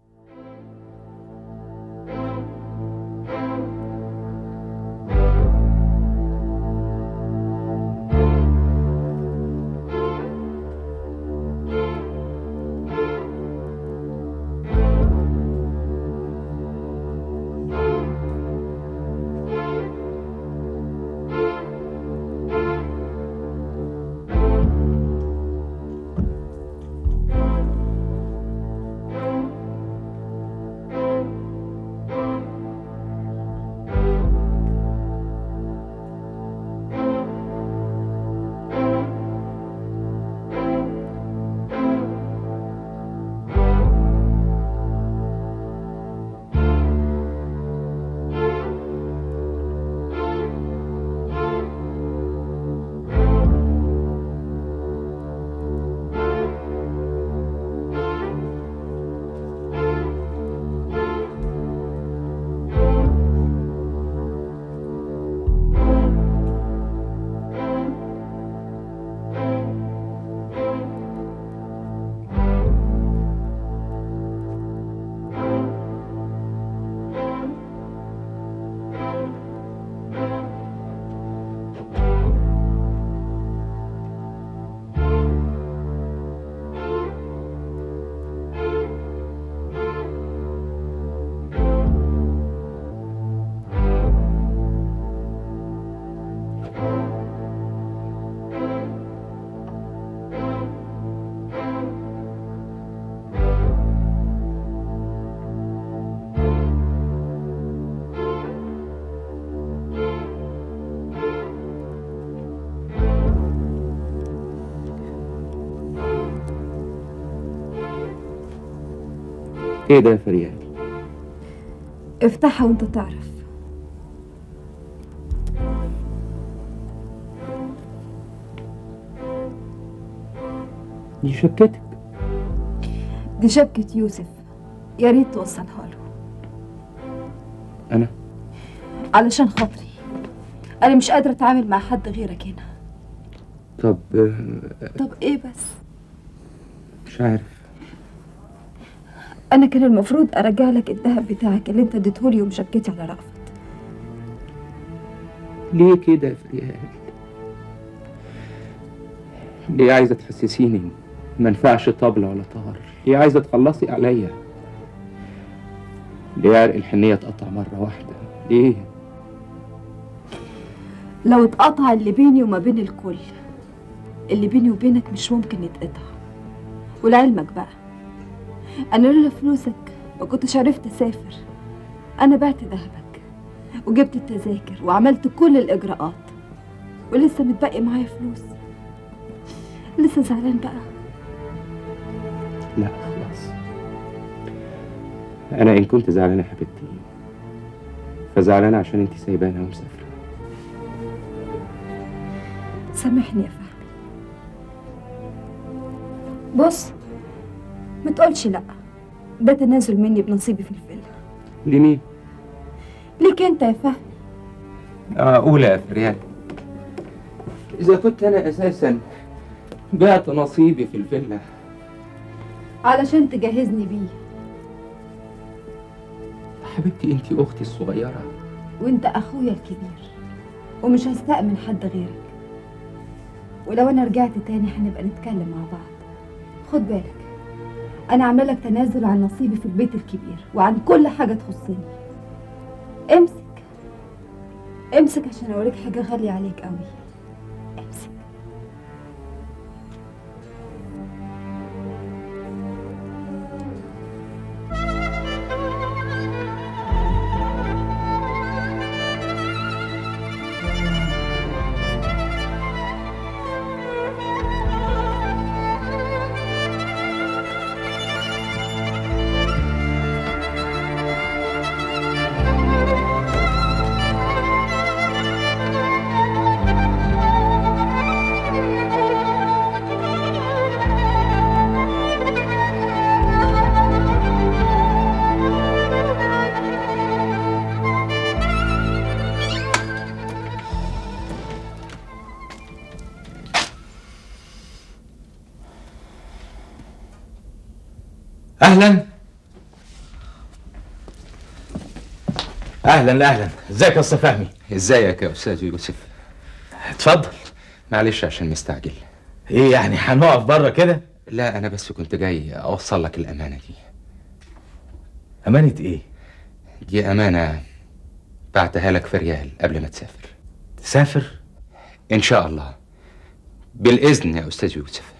ايه ده يا فريال؟ افتحها وانت تعرف. دي شبكتك. دي شبكة يوسف، يا ريت توصلها له. انا علشان خاطري، انا مش قادرة اتعامل مع حد غيرك هنا. طب ايه بس؟ مش عارف. انا كان المفروض ارجع لك الذهب بتاعك اللي انت اديتهولي ومشبكتي على رأفت. ليه كده يا فريال؟ ليه عايزه تحسسيني ما ينفعش طبلة ولا طار؟ ليه عايزه تخلصي عليا؟ ليه عرق الحنيه اتقطع مره واحده؟ ليه؟ لو اتقطع اللي بيني وما بين الكل اللي بيني وبينك مش ممكن يتقطع. ولعلمك بقى انا لولا فلوسك ما كنتش عرفت اسافر. انا بعت ذهبك وجبت التذاكر وعملت كل الاجراءات، ولسه متبقي معايا فلوس. لسه زعلان بقى؟ لا خلاص، انا ان كنت زعلانه يا حبيبتي فزعلانه عشان انت سايبانا ومسافره. سامحني يا فهمي. بص، ما تقولش لا، ده تنازل مني بنصيبي في الفيلا. لمين؟ ليك انت يا فهمي. قول يا فريال، اذا كنت انا اساسا بعت نصيبي في الفيلا علشان تجهزني بيه. حبيبتي انت اختي الصغيره وانت اخويا الكبير، ومش هستأمن حد غيرك. ولو انا رجعت تاني هنبقى نتكلم مع بعض. خد بالك، انا عامله لك تنازل عن نصيبي في البيت الكبير وعن كل حاجه تخصني. امسك امسك عشان اوريك حاجه غاليه عليك قوي. امسك. اهلا اهلا اهلا. ازيك يا استاذ فهمي؟ ازيك يا استاذ يوسف؟ اتفضل. معلش عشان مستعجل. ايه يعني هنقف بره كده؟ لا انا بس كنت جاي اوصل لك الامانه دي. امانه ايه؟ دي امانه بعتها لك في ريال قبل ما تسافر. تسافر؟ ان شاء الله بالاذن يا استاذ يوسف.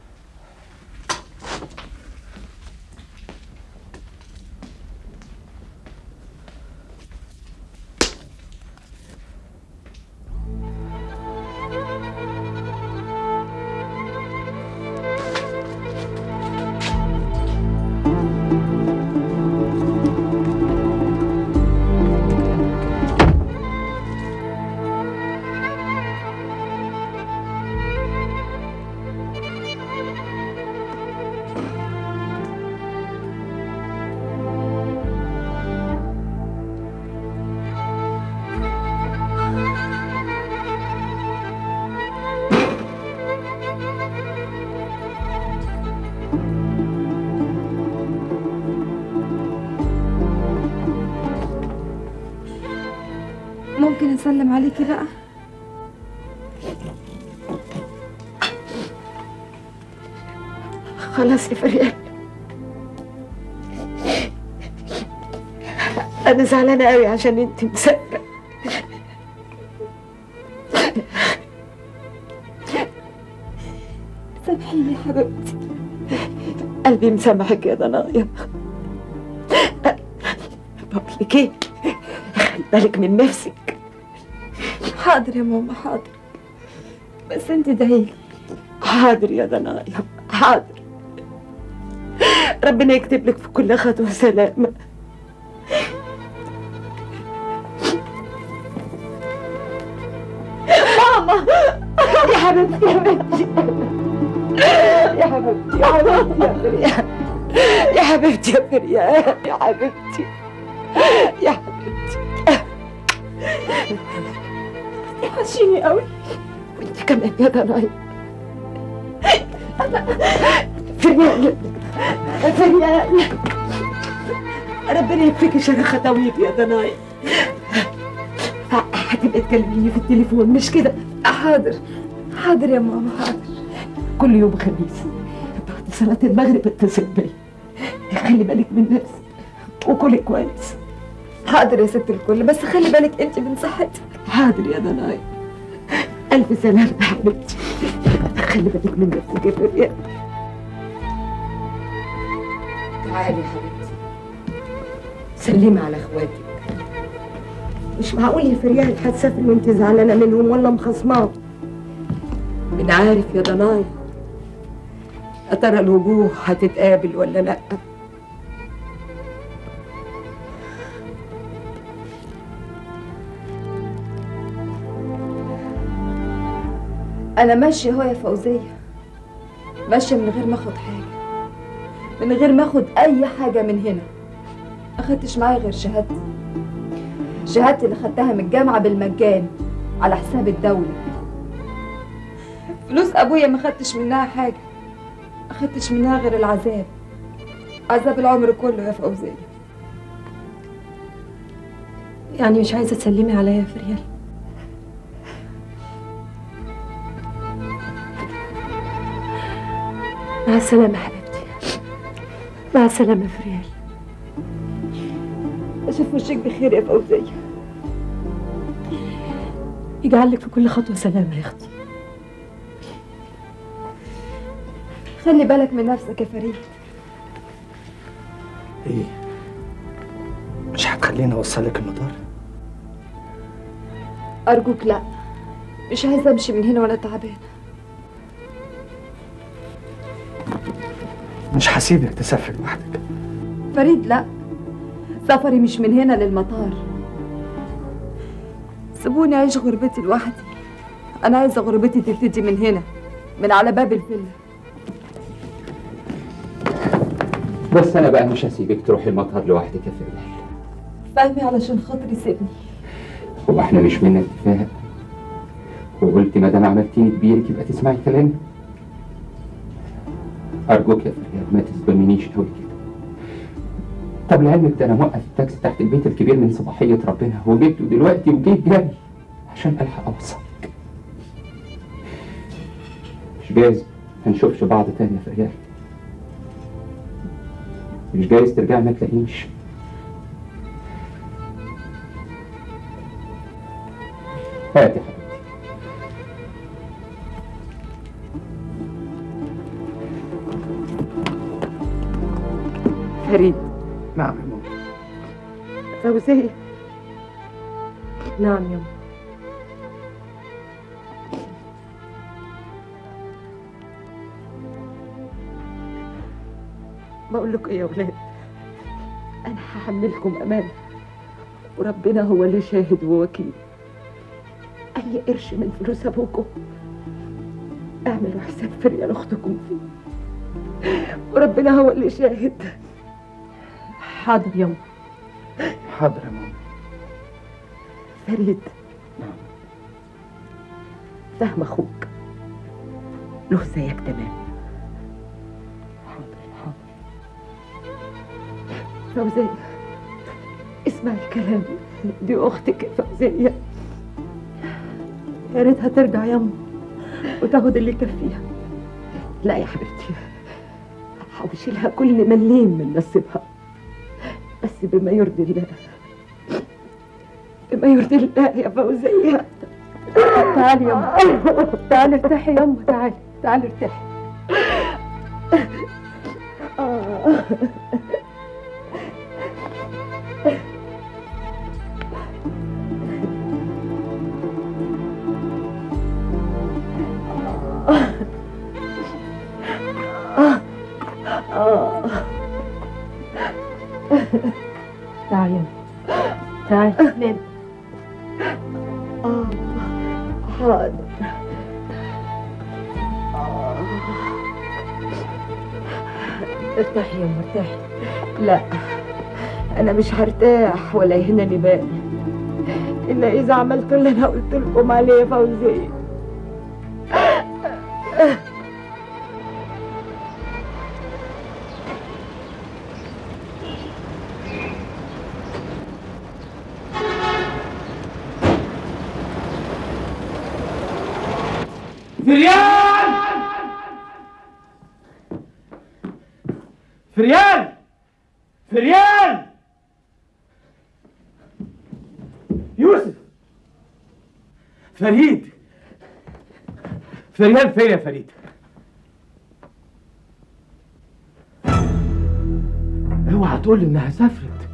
ممكن اسلم عليكي بقى؟ خلاص يا فريال، انا زعلانه قوي عشان انت مسافره. سامحيني يا حبيبتي. قلبي مسامحك يا ضنايا. بقول لك ايه، خلي بالك من نفسك. حاضر يا ماما، حاضر، بس انت ادعيلي. حاضر يا ضنايا، حاضر. ربنا يكتب لك في كل خطوه سلامه. ماما يا حبيبتي، يا بنتي، يا حبيبتي، يا حبيبتي يا فريال، يا حبيبتي يا فريال، يا حبيبتي، يا حبيبتي. وحشيني قوي. وانت كمان يا ضنايا. فريال، فريال، ربنا يكفيكي شر خطاويك يا ضنايا. هتبقي تكلميني في التليفون مش كده؟ حاضر حاضر يا ماما، حاضر. كل يوم خميس بعد صلاة المغرب اتصل بيا. خلي بالك من نفسك وكلي كويس. حاضر يا ست الكل، بس خلي بالك انت من صحتك. حاضر يا ضنايا. ألف سلامة يا حبيبتي. خلي بالك من نفسك يا فريال. تعالي يا حبيبتي، سلمي على اخواتك. مش معقول يا فريال هتسافري وانت زعلانه منهم ولا مخصماهم. من عارف يا ضنايا، يا ترى الوجوه هتتقابل ولا لا؟ أنا ماشية أهو يا فوزية، ماشية من غير ما آخد حاجة، من غير ما آخد أي حاجة من هنا. ما خدتش معايا غير شهادتي اللي خدتها من الجامعة بالمجان على حساب الدولة. فلوس أبويا ما خدتش منها حاجة، ما خدتش منها غير العذاب، عذاب العمر كله يا فوزية. يعني مش عايزة تسلمي عليا يا فريال؟ مع السلامة يا حبيبتي، مع السلامة يا فريال. أشوف وشك بخير يا فوزية. يجعل لك في كل خطوة سلامة يا أختي. خلي بالك من نفسك يا فريد. ايه؟ مش هتخليني اوصلك المطار؟ أرجوك لا، مش عايزة أمشي من هنا وأنا تعبانة. مش هسيبك تسافر لوحدك. فريد لا، سفري مش من هنا للمطار. سيبوني أعيش غربتي لوحدي. أنا عايزة غربتي تبتدي من هنا، من على باب الفيلا. بس انا بقى مش هسيبك تروحي المطار لوحدك يا فريال. فهمي علشان خاطري سيبني. هو احنا مش بينا اتفاق؟ وقلت ما دام عملتيني كبيرك يبقى تسمعي كلامي. ارجوك يا فريال ما تظلمنيش قوي كده. طب لعلمك ده انا موقف التاكسي تحت البيت الكبير من صباحيه ربنا وجبته دلوقتي وجيت جري عشان الحق اوصلك. مش جايز ما نشوفش بعض تاني يا فريال. مش جايز ترجعي ما تلاقينيش. هاتي حبيبتي. فريد. نعم يا ماما. فوزية. نعم يا ماما. بقول لكم ايه يا ولاد، انا هحملكم امانه وربنا هو اللي شاهد ووكيل. اي قرش من فلوس ابوكم اعملوا حساب فريال اختكم فيه، وربنا هو اللي شاهد. حاضر يا ماما. حاضر يا ماما. فريد. نعم. فهم اخوك له زيك تمام. فوزية اسمعي كلامي، دي اختك يا فوزية، يا ريتها ترجع يما وتاخد اللي يكفيها. لا يا حبيبتي، حوشي لها كل مليم من نصيبها، بس بما يرضي الله، بما يرضي الله يا فوزية. تعالي يما، تعالي ارتاحي يما، تعالي تعالي ارتاحي. تعالي تعالي نام. حاضر. ارتاحي يا ارتاحي. لا انا مش هرتاح ولا يهنني بالي الا اذا عملت اللي انا قلت لكم عليه يا فوزية. فريال! فريال! فريال! يوسف! فريد! فريال فين يا فريد؟ اوعى تقول لي انها سافرت.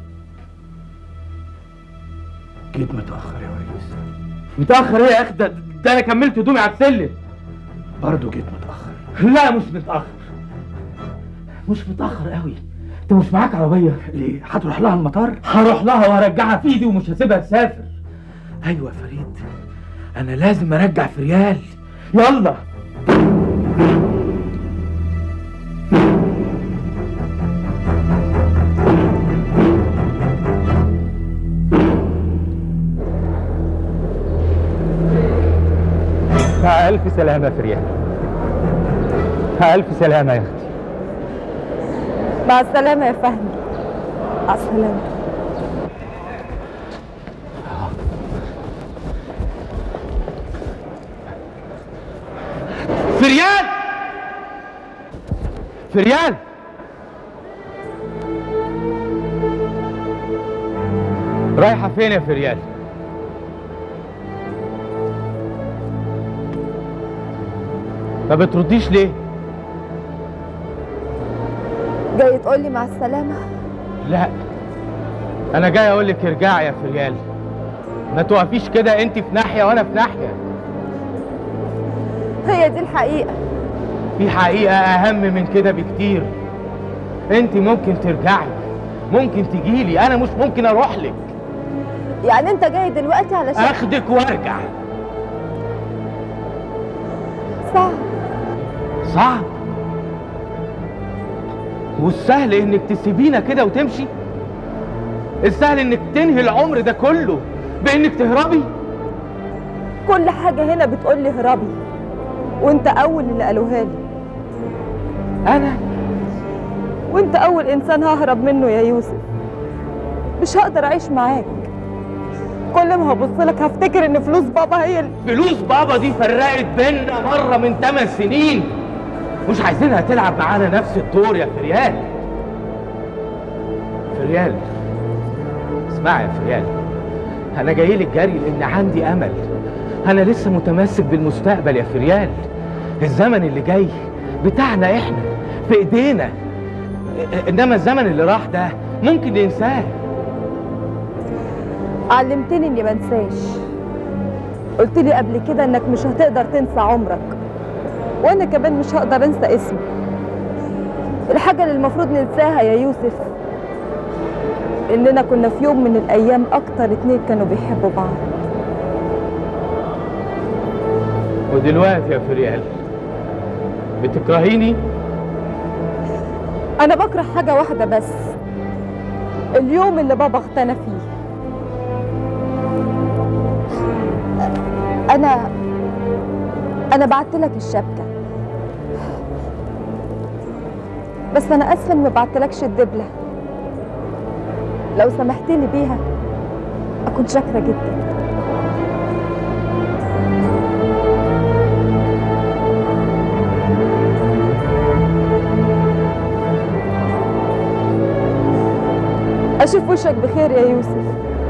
جيت متأخر يا وريس. متأخر ايه يا اخي؟ ده انا كملت هدومي على السلم. برضه جيت متأخر. لا مش متأخر. مش متأخر قوي. انت مش معاك عربية؟ ليه؟ هتروح لها المطار؟ هروح لها وهرجعها في ايدي ومش هسيبها تسافر. ايوه يا فريد، انا لازم ارجع فريال. يلا. مع ألف سلامة يا فريال. مع ألف سلامة يا أختي. مع السلامة يا فهمي. مع السلامة. فريال! فريال! رايحة فين يا فريال؟ ما بترديش ليه؟ جاي تقولي مع السلامة؟ لا، أنا جاي أقول لك ارجعي يا فريال. ما توقفيش كده، أنت في ناحية وأنا في ناحية. هي دي الحقيقة. في حقيقة أهم من كده بكتير. أنت ممكن ترجعي، ممكن تجيلي، أنا مش ممكن أروح لك. يعني أنت جاي دلوقتي علشان أخدك وأرجع. صعب. صعب؟ والسهل إنك تسيبينا كده وتمشي؟ السهل إنك تنهي العمر ده كله بإنك تهربي؟ كل حاجة هنا بتقولي هربي، وأنت أول اللي قالوها لي. أنا؟ وأنت أول إنسان ههرب منه يا يوسف. مش هقدر أعيش معاك. كل ما هبصلك هفتكر إن فلوس بابا هي فلوس بابا دي فرقت بينا مرة من 8 سنين. مش عايزينها تلعب معانا نفس الدور يا فريال. فريال، اسمعي يا فريال، أنا جاي لك جري لأن عندي أمل. أنا لسه متمسك بالمستقبل يا فريال. الزمن اللي جاي بتاعنا إحنا، في إيدينا. إنما الزمن اللي راح ده ممكن ننساه. علمتني إني منساش. قلت لي قبل كده إنك مش هتقدر تنسى عمرك، وأنا كمان مش هقدر أنسى اسمي. الحاجة اللي المفروض ننساها يا يوسف إننا كنا في يوم من الأيام أكتر 2 كانوا بيحبوا بعض. ودلوقتي يا فريال بتكرهيني؟ أنا بكره حاجة واحدة بس، اليوم اللي بابا اغتنى فيه. أنا بعتلك الشبكة، بس أنا آسفة إني ما بعتلكش الدبلة. لو سمحتلي بيها أكون شاكرة جدا. أشوف وشك بخير يا يوسف.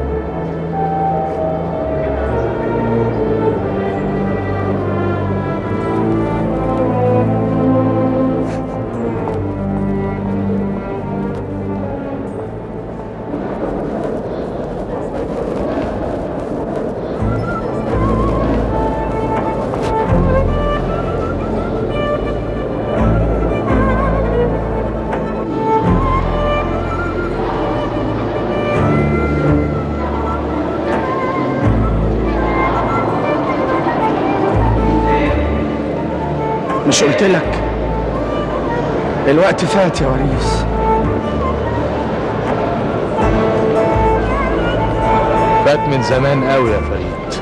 مش قلت لك الوقت فات يا وريس؟ فات من زمان قوي يا فريد.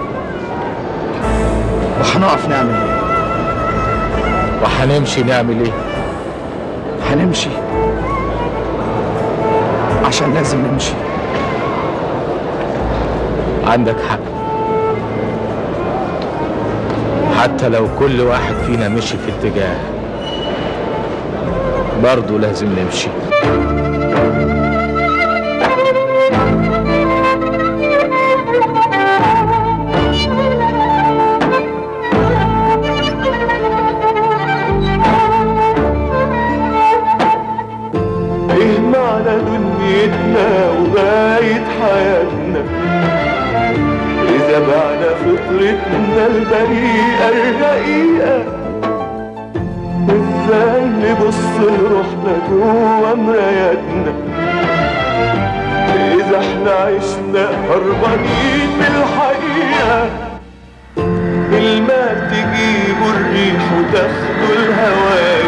وهنقف نعمل ايه؟ وهنمشي نعمل ايه؟ هنمشي عشان لازم نمشي. عندك حق. حتى لو كل واحد فينا مشي في اتجاه برضه لازم نمشي. حياتنا إذا بعنا فطرتنا البريئة الرقيقة. إزاي نبص لروحنا جوا مراياتنا إذا احنا عشنا هربانين من الحقيقة. المال تجيبوا الريح وتاخدوا الهواي،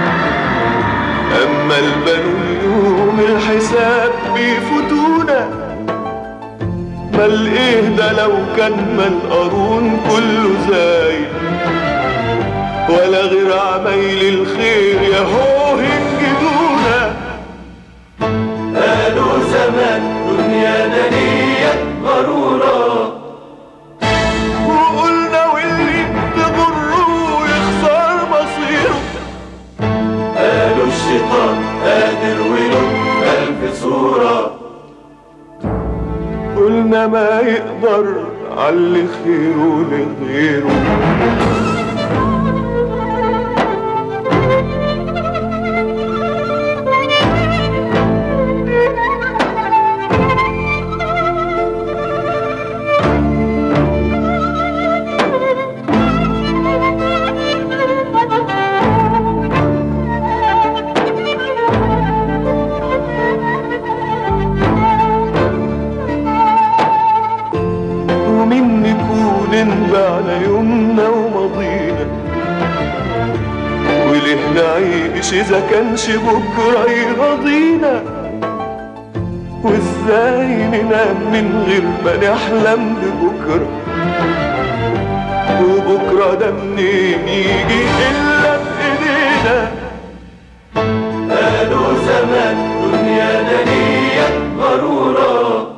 أما البنون يوم الحساب بيفوتونا. مال إيه ده لو كان مال قارون كله زايد، ولا غير عمايل الخير ياهو هنجدونا. قالوا زمان دنيا دنيا غرورة، وقلنا واللي تغره يخسر مصيره. قالوا الشيطان قادر وله 1000 صورة، قلنا ما يقدر علي خيره لغيره. نبعنا يومنا وماضينا، وليه نعيش إذا كانش بكرة يرضينا. وإزاي ننام من غير ما نحلم ببكرة، وبكرة ده منين يجي إلا بإيدينا. قالوا زمان دنيا دنيا غرورة،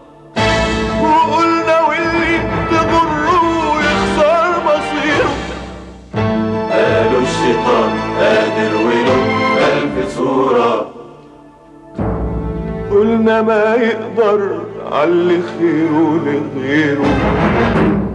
وقلنا واللي تغره يخسر مصيره. قالوا الشيطان قادر وله 1000 صورة، قلنا ما يقدر علي خيره لغيره.